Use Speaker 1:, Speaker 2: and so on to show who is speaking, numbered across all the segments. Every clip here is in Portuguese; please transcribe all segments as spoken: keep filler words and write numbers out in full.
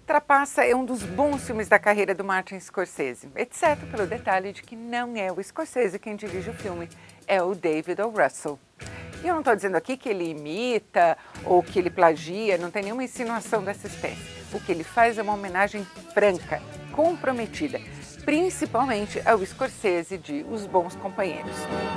Speaker 1: Trapaça é um dos bons filmes da carreira do Martin Scorsese, exceto pelo detalhe de que não é o Scorsese quem dirige o filme, é o David O. Russell. E eu não estou dizendo aqui que ele imita ou que ele plagia, não tem nenhuma insinuação dessa espécie. O que ele faz é uma homenagem franca, comprometida, principalmente ao Scorsese de Os Bons Companheiros.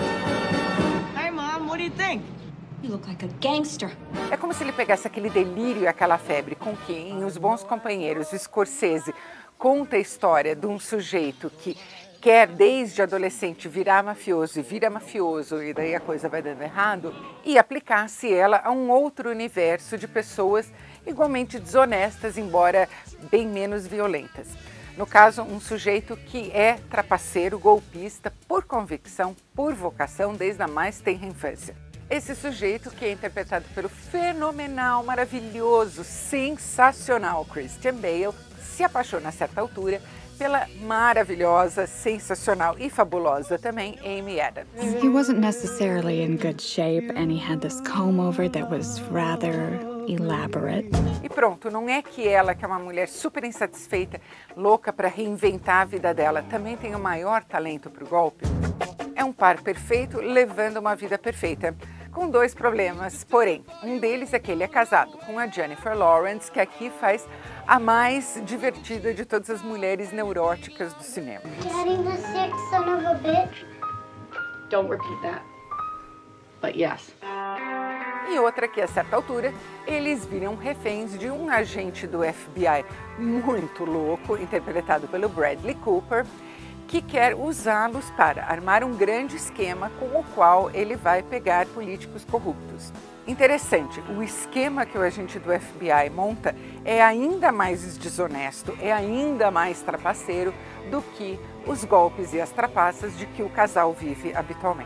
Speaker 2: Hey Mom, what do you think?
Speaker 3: You look like a gangster.
Speaker 1: É como se ele pegasse aquele delírio e aquela febre com que, em Os Bons Companheiros, o Scorsese conta a história de um sujeito que quer, desde adolescente, virar mafioso e vira mafioso, e daí a coisa vai dando errado, e aplicasse ela a um outro universo de pessoas igualmente desonestas, embora bem menos violentas. No caso, um sujeito que é trapaceiro, golpista, por convicção, por vocação, desde a mais tenra infância. Esse sujeito, que é interpretado pelo fenomenal, maravilhoso, sensacional Christian Bale, se apaixona a certa altura pela maravilhosa, sensacional e fabulosa também Amy Adams.
Speaker 4: He wasn't necessarily in good shape and he had this comb over that was rather elaborate.
Speaker 1: E pronto, não é que ela, que é uma mulher super insatisfeita, louca para reinventar a vida dela, também tem o maior talento para o golpe? É um par perfeito levando uma vida perfeita, com dois problemas, porém, um deles é que ele é casado com a Jennifer Lawrence, que aqui faz a mais divertida de todas as mulheres neuróticas do cinema.
Speaker 5: Daddy, the sick son of a bitch.
Speaker 6: Don't repeat that. But yes.
Speaker 1: E outra que, a certa altura, eles viram reféns de um agente do F B I muito louco, interpretado pelo Bradley Cooper, que quer usá-los para armar um grande esquema com o qual ele vai pegar políticos corruptos. Interessante, o esquema que o agente do F B I monta é ainda mais desonesto, é ainda mais trapaceiro do que os golpes e as trapaças de que o casal vive habitualmente.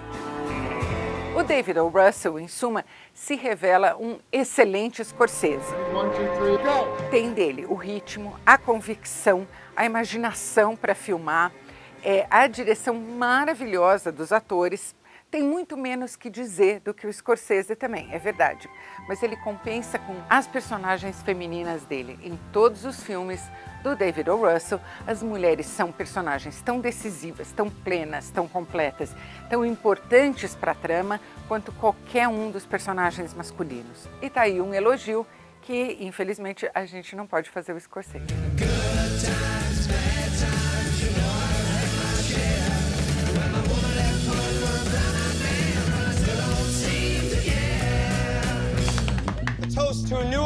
Speaker 1: O David O. Russell, em suma, se revela um excelente Scorsese. Tem dele o ritmo, a convicção, a imaginação para filmar, é, a direção maravilhosa dos atores. Tem muito menos que dizer do que o Scorsese também, é verdade. Mas ele compensa com as personagens femininas dele. Em todos os filmes do David O. Russell, as mulheres são personagens tão decisivas, tão plenas, tão completas, tão importantes para a trama, quanto qualquer um dos personagens masculinos. E tá aí um elogio que, infelizmente, a gente não pode fazer o Scorsese.
Speaker 7: Toast to a new